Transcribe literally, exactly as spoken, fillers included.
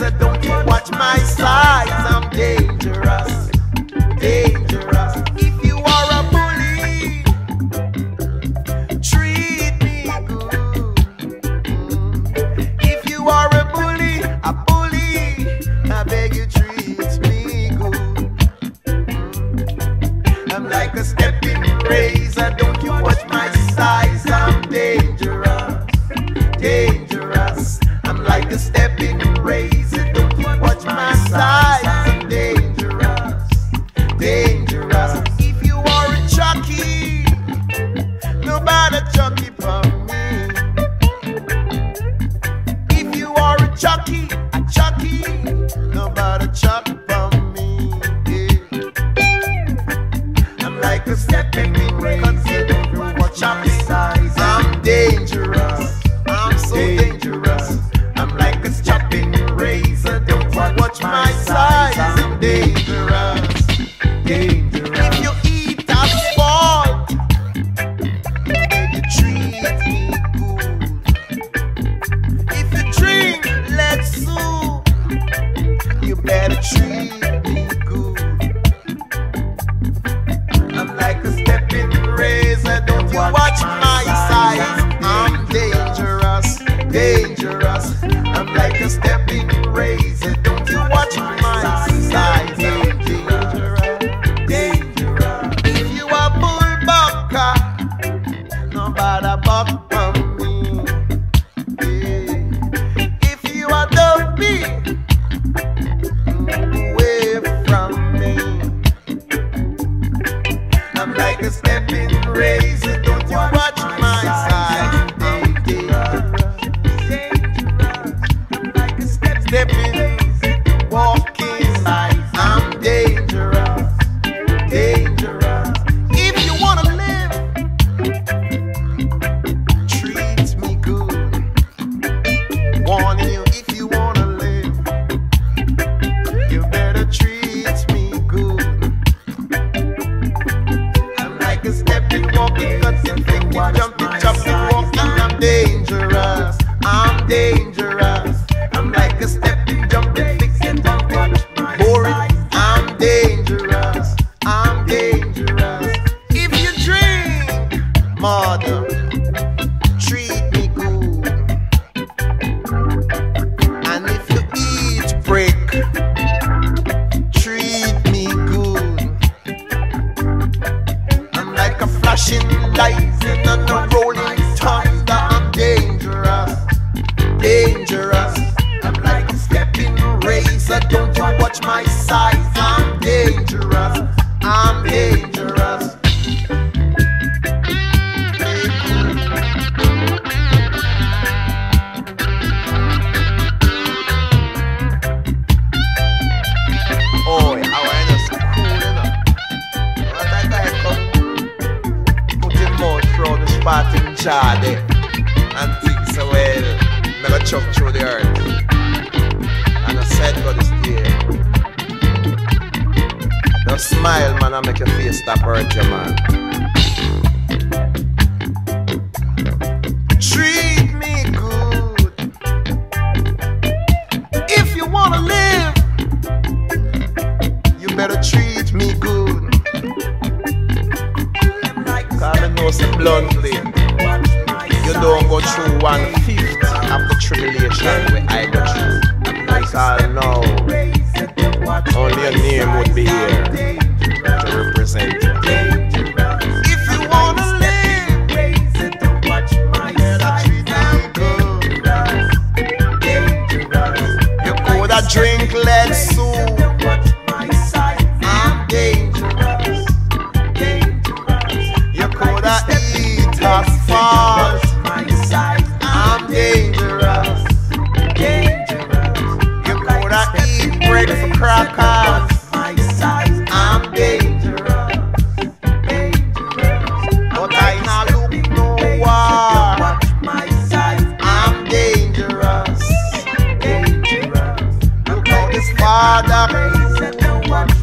razor, don't you watch my size. I'm dangerous, dangerous. If you are a bully, treat me good. If you are a bully, a bully, I beg you treat me good. I'm like a stepping razor, don't you watch my size. I'm dangerous, dangerous. I'm like a stepping razor, don't you watch my size. I'm dangerous, dangerous. If you are a jockey, nobody jockey for me. If you are a jockey, a jockey, nobody jockey for me. Yeah. I'm like a stepping razor, don't you watch my size. I'm dangerous, I'm so dangerous. I'm like a chopping razor, don't you watch my size. I'm dangerous, dangerous. If you eat asphalt, then you treat me good. If you drink lead soup, you better treat me good. I'm like a stepping razor, don't you watch my size. I'm dangerous, dangerous. I'm like a stepping razor, don't you watch my size. I'm dangerous, dangerous. If you are bullbucker, nobody buck from me. Yeah. If you are dopey, move away from me. I'm like a stepping razor, don't you watch my size. Stepping, walking, I'm dangerous, dangerous. If you wanna live, treat me good. Warning you, if you wanna live, you better treat me good. I'm like a stepping, walking, cutting, thinking, jumping, chopping, walking. I'm dangerous, I'm dangerous. I'm like a stepping, jumping, fixing, bumping, boring. I'm dangerous, I'm dangerous. If you drink, mother, treat me good. And if you eat brick, treat me good. I'm like a flashing light and a rolling thunder. I'm dangerous, dangerous. Razor, don't you watch my size. I'm dangerous, I'm dangerous. Oh, how I just cool enough. What I guy come put him mouth through the spot in jar there and think so well, never chuck through the earth. And I said God is there. Now smile, man, and make your face stop hurt you, man. Treat me good. If you wanna live, you better treat me good. Cause I know so bluntly, you don't go through one fifth of the tribulation where I go through. Because now, only your name would be here to represent you. If you wanna live, you coulda drink lead soup. I'm dangerous. You coulda eat asphalt. I'm dangerous. Eat bread for crackers. I'm dangerous, but I not look no war. I'm dangerous, dangerous. Look how this father